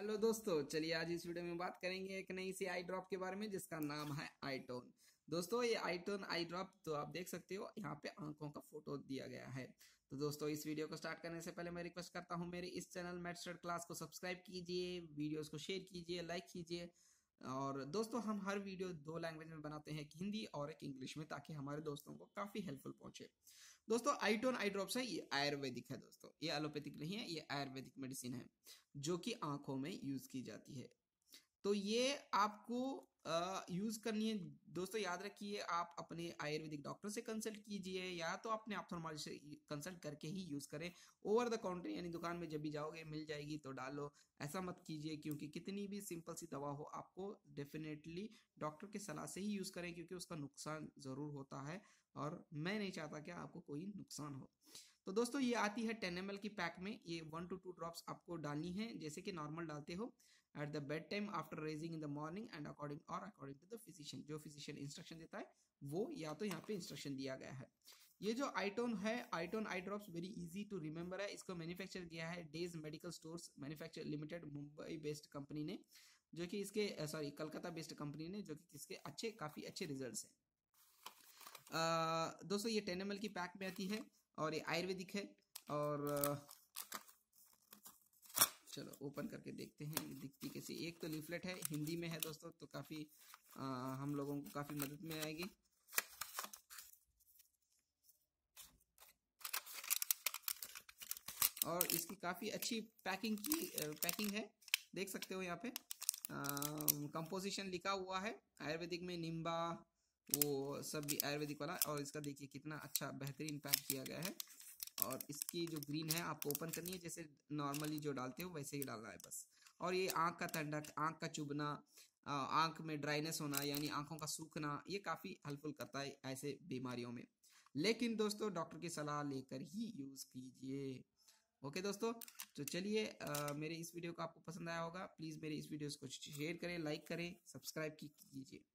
Hello दोस्तों, चलिए आज इस वीडियो में बात करेंगे एक नई सी आई ड्रॉप के बारे में जिसका नाम है आईटोन। दोस्तों, ये आईटोन आई ड्रॉप तो आप देख सकते हो, यहाँ पे आंखों का फोटो दिया गया है। तो दोस्तों, इस वीडियो को स्टार्ट करने से पहले मैं रिक्वेस्ट करता हूँ, मेरे इस चैनल मैथस्टड क्लास को सब्सक्राइब कीजिए, वीडियोस को शेयर कीजिए, लाइक कीजिए। और दोस्तों, हम हर वीडियो दो लैंग्वेज में बनाते हैं, एक हिंदी और एक इंग्लिश में, ताकि हमारे दोस्तों को काफी हेल्पफुल पहुंचे। दोस्तों, आईटोन आई ड्रॉप्स है, ये आयुर्वेदिक है। दोस्तों, ये एलोपैथिक नहीं है, ये आयुर्वेदिक मेडिसिन है जो कि आंखों में यूज की जाती है। तो ये आपको यूज करनी है। दोस्तों, याद रखिए, आप अपने आयुर्वेदिक डॉक्टर से कंसल्ट कीजिए या तो अपने ऑप्थेल्मोलॉजिस्ट से कंसल्ट करके ही यूज करें। ओवर द काउंटर यानी दुकान में जब भी जाओगे मिल जाएगी तो डालो, ऐसा मत कीजिए, क्योंकि कितनी भी सिंपल सी दवा हो आपको डेफिनेटली डॉक्टर की सलाह से ही यूज करें, क्योंकि उसका नुकसान जरूर होता है और मैं नहीं चाहता कि आपको कोई नुकसान हो। तो दोस्तों, ये आती है 10 ml की पैक में। ये 1 to 2 ड्रॉप्स आपको डालनी है, जैसे कि नॉर्मल डालते हो at the bedtime, after raising in the morning and according to the physician. जो फिजिशियन इंस्ट्रक्शन देता है वो या तो यहाँ पे इंस्ट्रक्शन दिया गया है। ये जो आईटोन है, Itone eye drops very easy to remember है। इसको मैन्युफैक्चर किया है Dey's medical stores manufacture limited, Mumbai based company ने, जो कि इसके कलकत्ता बेस्ड कंपनी ने, जो कि इसके काफी अच्छे रिजल्ट्स हैं। दोस्तों, ये 10 ml की पैक में आती है और ये आयुर्वेदिक है। और चलो ओपन करके देखते हैं दिखती कैसी। एक तो लीफलेट है, हिंदी में है दोस्तों, तो काफी हम लोगों को काफी मदद में आएगी। और इसकी काफी अच्छी पैकिंग है, देख सकते हो यहाँ पे कंपोजिशन लिखा हुआ है आयुर्वेदिक में, निम्बा वो सब भी आयुर्वेदिक वाला। और इसका देखिए कितना अच्छा बेहतरीन पैक किया गया है। और इसकी जो ग्रीन है आपको ओपन करनी है, जैसे नॉर्मली जो डालते हो वैसे ही डालना है बस। और ये आंख का ठंडक, आंख का चुभना, आंख में ड्राइनेस होना यानी आंखों का सूखना, ये काफी हेल्पफुल करता है ऐसे बीमारियों में। लेकिन दोस्तों, डॉक्टर की सलाह लेकर ही यूज कीजिए। ओके दोस्तों, तो चलिए, मेरे इस वीडियो को आपको पसंद आया होगा, प्लीज मेरे इस वीडियो को शेयर करें, लाइक करें, सब्सक्राइब कीजिए।